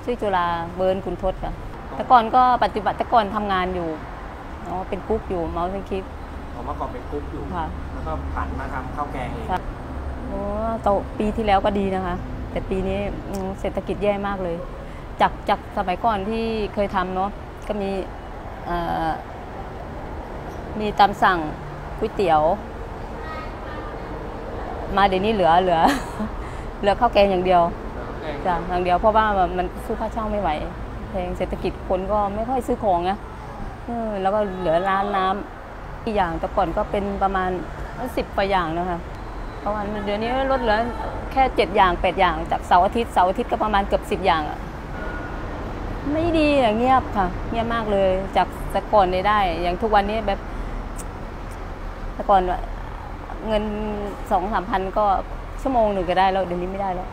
ชื่อจุฬาเบิร์นคุณทศค่ะแต่ก่อนก็ปัจจุบันแต่ก่อนทำงานอยู่เป็นกุ๊กอยู่เมาส์คิดผมเมื่อก่อนเป็นกุ๊กอยู่แล้วก็ผันมาทำข้าวแกงเองต่อปีที่แล้วก็ดีนะคะแต่ปีนี้เศรษฐกิจแย่มากเลยจากสมัยก่อนที่เคยทำเนาะก็มีตามสั่งก๋วยเตี๋ยวมาเดี๋ยวนี้เหลือข้าวแกงอย่างเดียวจ้ะอย่างเดียวเพราะว่ามันสู้ค่าเช่าไม่ไหวแพงเศรษฐกิจคนก็ไม่ค่อยซื้อของนะแล้วก็เหลือร้านน้ำอีกอย่างแต่ก่อนก็เป็นประมาณ10กว่าอย่างนะคะเพราะว่าเดี๋ยวนี้ลดเหลือแค่7อย่าง8อย่างจากเสาร์อาทิตย์ก็ประมาณเกือบ10อย่างไม่ดีเงียบค่ะเงียบมากเลยจากแต่ก่อนได้อย่างทุกวันนี้แบบแต่ก่อนเงิน2-3 พันก็ชั่วโมงหนึ่งก็ได้แล้วเดี๋ยวนี้ไม่ได้แล้ว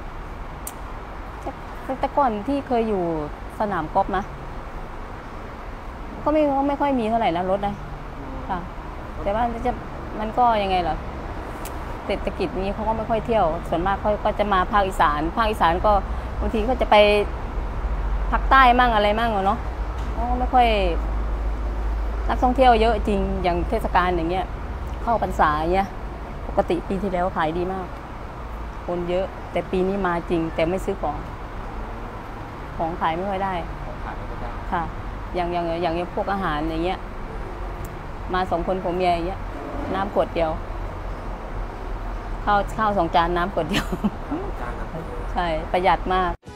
แต่ก่อนที่เคยอยู่สนามกอล์ฟนะก็ไม่ค่อยมีเท่าไหร่นะรถนะค่ะแต่ว่ามันก็ยังไงล่ะเศรษฐกิจนี้เขาก็ไม่ค่อยเที่ยวส่วนมากเขาก็จะมาภาคอีสานก็บางทีเขาจะไปภาคใต้มั่งอะไรมั่งเนาะเขาก็ไม่ค่อยนักท่องเที่ยวเยอะจริงอย่างเทศกาลอย่างเงี้ยเข้าพรรษาเงี้ยปกติปีที่แล้วขายดีมากคนเยอะแต่ปีนี้มาจริงแต่ไม่ซื้อของขายไม่ค่อยได้ค่ะอย่างพวกอาหารอย่างเงี้ยมา2 คนผมเมียอย่างเงี้ยน้ำขวดเดียวข้าว2 จานน้ำขวดเดียวใช่ประหยัดมาก